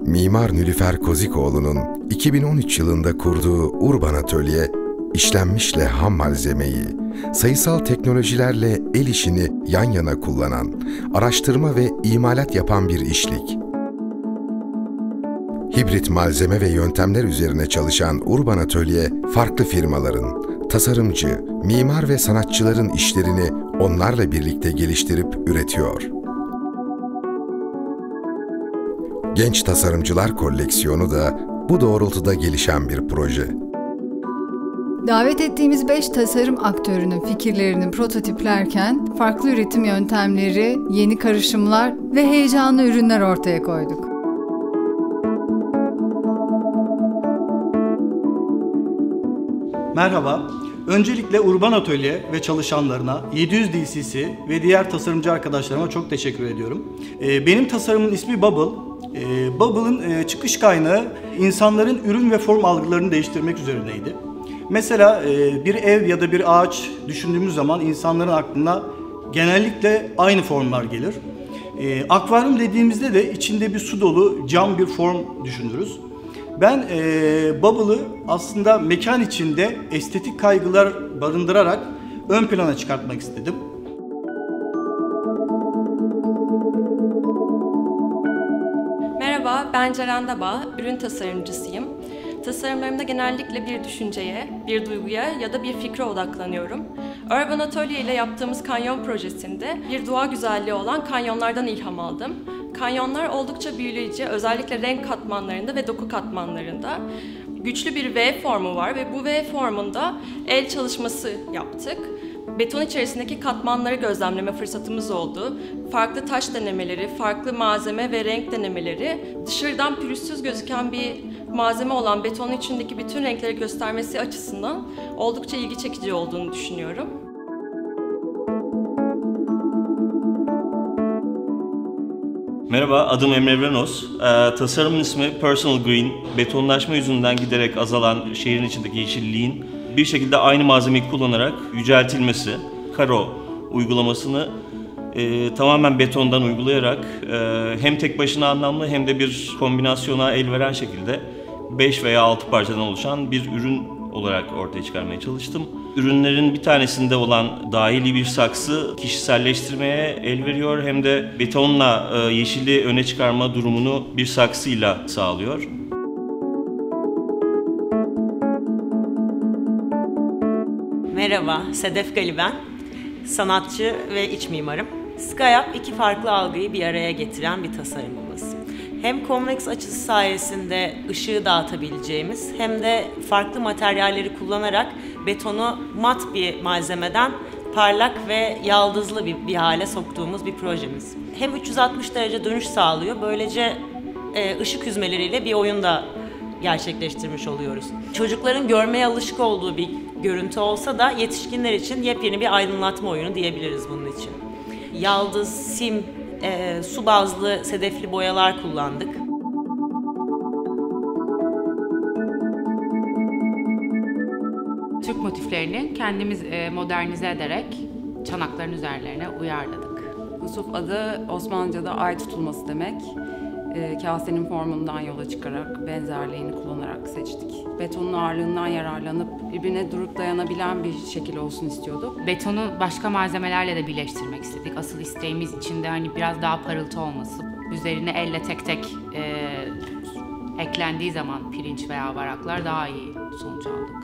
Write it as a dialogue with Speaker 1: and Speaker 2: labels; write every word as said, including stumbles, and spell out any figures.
Speaker 1: Mimar Nülüfer Kozikoğlu'nun iki bin on üç yılında kurduğu Urban Atölye, işlenmişle ham malzemeyi, sayısal teknolojilerle el işini yan yana kullanan, araştırma ve imalat yapan bir işlik. Hibrit malzeme ve yöntemler üzerine çalışan Urban Atölye, farklı firmaların, tasarımcı, mimar ve sanatçıların işlerini onlarla birlikte geliştirip üretiyor. Genç Tasarımcılar Koleksiyonu da bu doğrultuda gelişen bir proje.
Speaker 2: Davet ettiğimiz beş tasarım aktörünün fikirlerini prototiplerken farklı üretim yöntemleri, yeni karışımlar ve heyecanlı ürünler ortaya koyduk.
Speaker 3: Merhaba, öncelikle Urban Atölye ve çalışanlarına, yedi yüz D C C ve diğer tasarımcı arkadaşlarıma çok teşekkür ediyorum. Benim tasarımın ismi Bubble. Bubble'ın çıkış kaynağı insanların ürün ve form algılarını değiştirmek üzerineydi. Mesela bir ev ya da bir ağaç düşündüğümüz zaman insanların aklına genellikle aynı formlar gelir. Akvaryum dediğimizde de içinde bir su dolu cam bir form düşünürüz. Ben e, Bubble'ı aslında mekan içinde estetik kaygılar barındırarak ön plana çıkartmak istedim.
Speaker 4: Merhaba, ben Ceren Daba, ürün tasarımcısıyım. Tasarımlarımda genellikle bir düşünceye, bir duyguya ya da bir fikre odaklanıyorum. Urban Atölye ile yaptığımız kanyon projesinde bir doğa güzelliği olan kanyonlardan ilham aldım. Kanyonlar oldukça büyüleyici, özellikle renk katmanlarında ve doku katmanlarında. Güçlü bir V formu var ve bu V formunda el çalışması yaptık. Beton içerisindeki katmanları gözlemleme fırsatımız oldu. Farklı taş denemeleri, farklı malzeme ve renk denemeleri, dışarıdan pürüzsüz gözüken bir malzeme olan betonun içindeki bütün renkleri göstermesi açısından oldukça ilgi çekici olduğunu düşünüyorum.
Speaker 5: Merhaba, adım Emre Vranos. Ee, tasarımın ismi Personal Green. Betonlaşma yüzünden giderek azalan şehrin içindeki yeşilliğin bir şekilde aynı malzemeyi kullanarak yüceltilmesi, karo uygulamasını e, tamamen betondan uygulayarak e, hem tek başına anlamlı hem de bir kombinasyona el veren şekilde beş veya altı parçadan oluşan bir ürün olarak ortaya çıkarmaya çalıştım. Ürünlerin bir tanesinde olan dahili bir saksı kişiselleştirmeye el veriyor hem de betonla e, yeşili öne çıkarma durumunu bir saksıyla sağlıyor.
Speaker 6: Merhaba, Sedef Gali ben. Sanatçı ve iç mimarım. SkyUp iki farklı algıyı bir araya getiren bir tasarımımız. Hem konveks açısı sayesinde ışığı dağıtabileceğimiz hem de farklı materyalleri kullanarak betonu mat bir malzemeden parlak ve yaldızlı bir, bir hale soktuğumuz bir projemiz. Hem üç yüz altmış derece dönüş sağlıyor, böylece e, ışık hüzmeleriyle bir oyun da gerçekleştirmiş oluyoruz. Çocukların görmeye alışık olduğu bir görüntü olsa da yetişkinler için yepyeni bir aydınlatma oyunu diyebiliriz bunun için. Yaldız, sim, e, su bazlı sedefli boyalar kullandık.
Speaker 7: Türk motiflerini kendimiz modernize ederek çanakların üzerlerine uyarladık.
Speaker 8: Yusuf adı Osmanlıca'da ay tutulması demek. E, kasenin formundan yola çıkarak, benzerliğini kullanarak seçtik. Betonun ağırlığından yararlanıp birbirine durup dayanabilen bir şekil olsun istiyorduk.
Speaker 7: Betonu başka malzemelerle de birleştirmek istedik. Asıl isteğimiz içinde hani biraz daha parıltı olması. Üzerine elle tek tek e, eklendiği zaman pirinç veya varaklar daha iyi sonuç aldık.